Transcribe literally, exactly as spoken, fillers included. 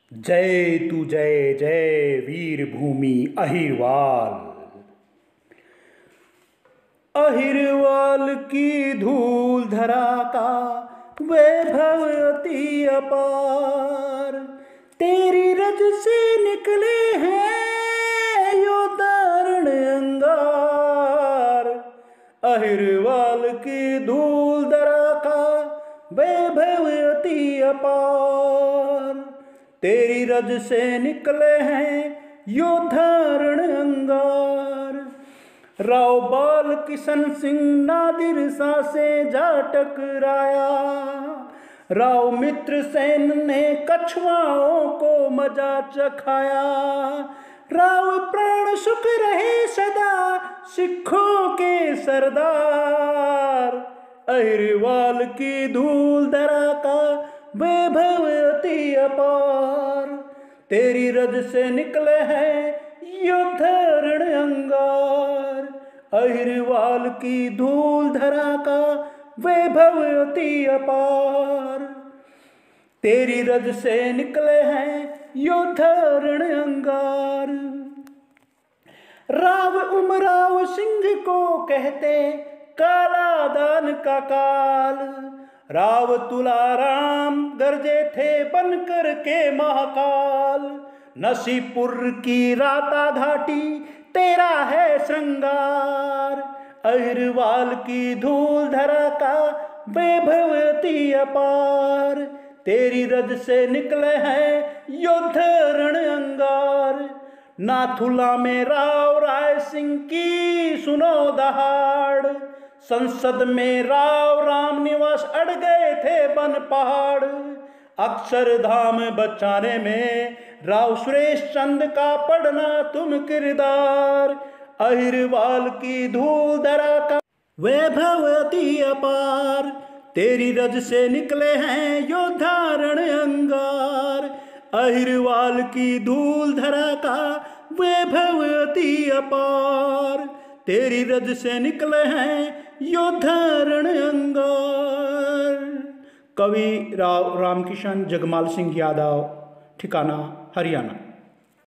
जय तू जय जय वीर भूमि अहिरवाल। अहिरवाल की धूल धरा का वैभव अति अपार, तेरी रज से निकले हैं योद्धारण अंगार। अहिरवाल की धूल धरा का वैभव अति अपार, तेरी रज से निकले हैं योद्धारण अंगार। राव बाल किशन सिंह नादिर सा से जा टकराया, राव मित्र सेन ने कछुआओं को मजा चखाया। राव प्राण सुख रहे सदा सिखों के सरदार, अहिरवाल की धूल धरा का वैभव अति अपार, तेरी रज से निकले हैं योद्धारण अंगार। अहिरवाल की धूल धरा का वैभव अति अपार, तेरी रज से निकले हैं योद्धारण अंगार। राव उमराव सिंह को कहते काला दान का काल, राव तुलाराम गरजे थे बनकर के महाकाल। नसीपुर की राता घाटी तेरा है श्रृंगार, अहिरवाल की धूल धरा का वैभव अति अपार, तेरी रज से निकले हैं योद्धारण अंगार। नाथुला में राव राय सिंह की सुनो दहाड़, संसद में राव राम निवास अड़ गए थे बन पहाड़। अक्षरधाम बचाने में राव सुरेश चंद का पढ़ना तुम किरदार, अहिरवाल की धूल धरा का वैभव अति अपार, तेरी रज से निकले हैं योद्धारण अंगार। अहिरवाल की धूल धरा का वैभव अति अपार, तेरी रज से निकले हैं योद्धारण अंगार। कवि राव रामकिशन जगमाल सिंह यादव, ठिकाना हरियाणा।